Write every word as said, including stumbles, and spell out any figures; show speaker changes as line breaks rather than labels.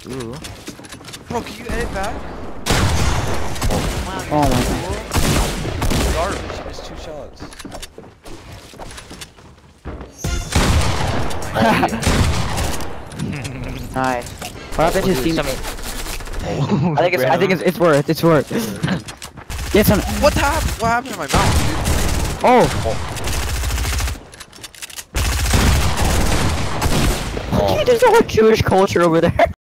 Ooh.
Bro, can you edit back? Wow,
Oh my
god. Garbage, he missed two shots.
Nice. What happened to his team?
Something.
I think it's I think it's it's worth it's worth. Get some.
What happened? What happened to my mouse, dude?
Oh.
Oh.
There's a whole Jewish culture over there.